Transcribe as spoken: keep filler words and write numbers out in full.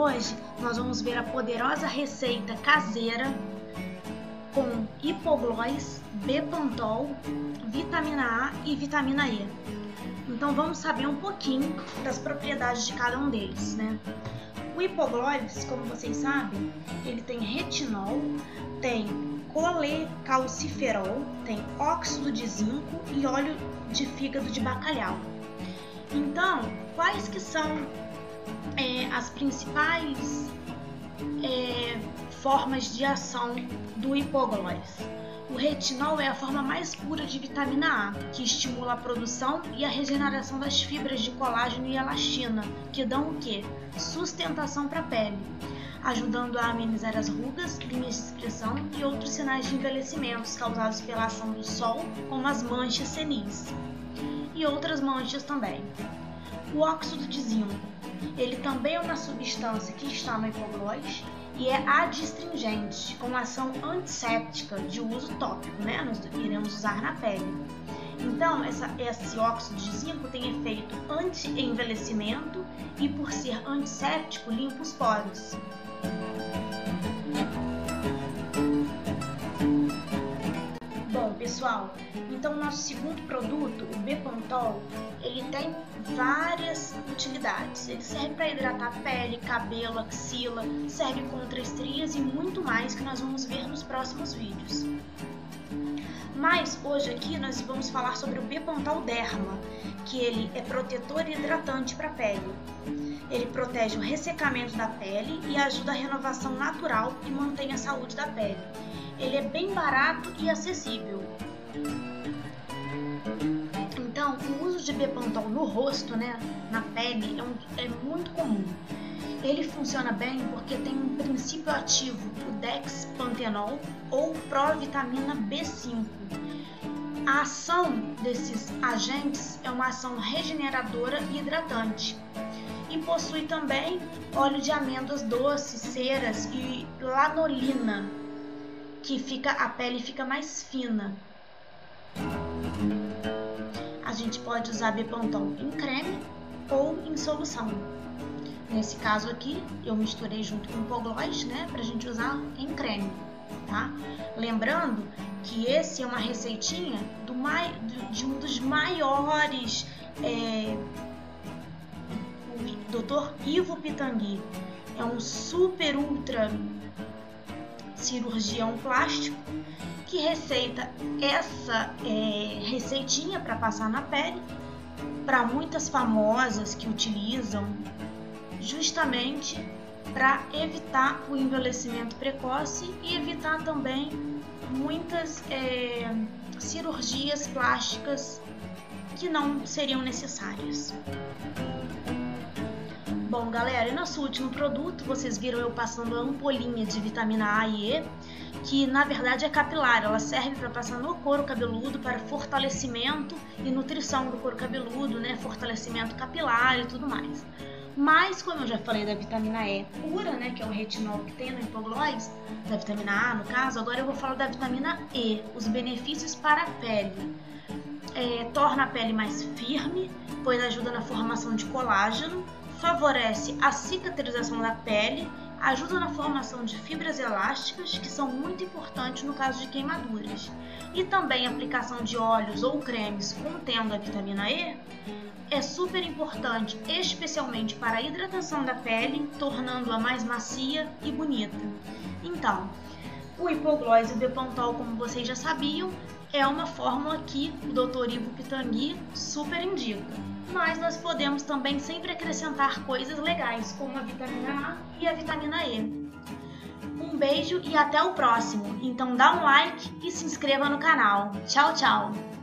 Hoje nós vamos ver a poderosa receita caseira com hipoglós, Bepantol, vitamina A e vitamina E. Então vamos saber um pouquinho das propriedades de cada um deles, né? O hipoglós, como vocês sabem, ele tem retinol, tem colecalciferol, tem óxido de zinco e óleo de fígado de bacalhau. Então, quais que são é, as principais é, formas de ação do hipoglós? O retinol é a forma mais pura de vitamina A, que estimula a produção e a regeneração das fibras de colágeno e elastina, que dão o quê? Sustentação para a pele, ajudando a amenizar as rugas, linhas de expressão e outros sinais de envelhecimento causados pela ação do sol, como as manchas senis e outras manchas também. O óxido de zinco, ele também é uma substância que está no hipoglós e é adstringente, com ação antisséptica de uso tópico, né? Nós iremos usar na pele. Então, essa, esse óxido de zinco tem efeito anti-envelhecimento e, por ser antisséptico, limpa os poros. Bom, pessoal, então o nosso segundo produto, o Bepantol, ele tem várias utilidades. Ele serve para hidratar a pele, cabelo, axila, serve contra estrias e muito mais que nós vamos ver nos próximos vídeos. Mas hoje aqui nós vamos falar sobre o Bepantol Derma, que ele é protetor e hidratante para a pele. Ele protege o ressecamento da pele e ajuda a renovação natural e mantém a saúde da pele. Ele é bem barato e acessível. Então, o uso de Bepantol no rosto, né, na pele, é, um, é muito comum. Ele funciona bem porque tem um princípio ativo, o dexpantenol ou provitamina B cinco. A ação desses agentes é uma ação regeneradora e hidratante. E possui também óleo de amêndoas doces, ceras e lanolina, que fica, a pele fica mais fina. A gente pode usar Bepantol em creme ou em solução. Nesse caso aqui, eu misturei junto com o hipoglós, né, pra gente usar em creme, tá? Lembrando que esse é uma receitinha do mai, de um dos maiores, é, o doutor Ivo Pitangui. É um super ultra cirurgião plástico que receita essa é, receitinha para passar na pele para muitas famosas que utilizam justamente para evitar o envelhecimento precoce e evitar também muitas é, cirurgias plásticas que não seriam necessárias. Bom, galera, e nosso último produto, vocês viram eu passando a ampolinha de vitamina A e E, que na verdade é capilar. Ela serve para passar no couro cabeludo para fortalecimento e nutrição do couro cabeludo, né? Fortalecimento capilar e tudo mais. Mas, como eu já falei da vitamina E pura, né, que é o retinol que tem no hipoglós, da vitamina A no caso, agora eu vou falar da vitamina E, os benefícios para a pele. É, torna a pele mais firme, pois ajuda na formação de colágeno, favorece a cicatrização da pele, ajuda na formação de fibras elásticas, que são muito importantes no caso de queimaduras. E também a aplicação de óleos ou cremes contendo a vitamina E é super importante, especialmente para a hidratação da pele, tornando-a mais macia e bonita. Então, o hipoglós e o Bepantol, como vocês já sabiam, é uma fórmula que o doutor Ivo Pitangui super indica. Mas nós podemos também sempre acrescentar coisas legais, como a vitamina A e a vitamina E. Um beijo e até o próximo. Então dá um like e se inscreva no canal. Tchau, tchau!